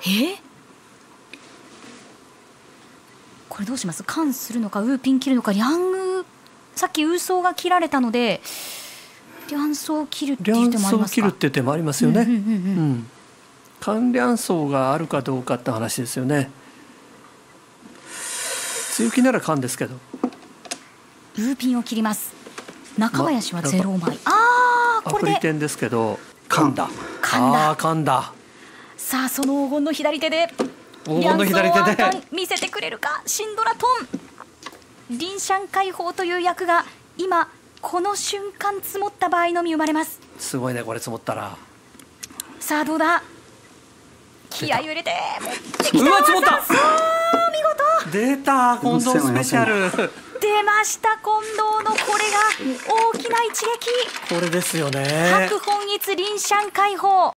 これどうします？カンするのかウーピン切るのか。リャング、さっきウーソーが切られたのでリャンソー切るっていう手もありますか？ リャンソー切るって手もありますよね。カンリャンソーがあるかどうかって話ですよね。強気ならカンですけど。 ウーピンを切ります。中林は0枚。これでアプリテンですけどカンだ。カンだ。 さあその黄金の左手で黄金の左手で見せてくれるか。シンドラトン、リンシャン解放という役が今この瞬間積もった場合のみ生まれます。 すごいねこれ積もったら。 さあどうだ。気合を入れて持ってきた。 積もった。 さあ見事出た近藤スペシャル。 出ました近藤のこれが大きな一撃。 これですよね。 白本一リンシャン解放。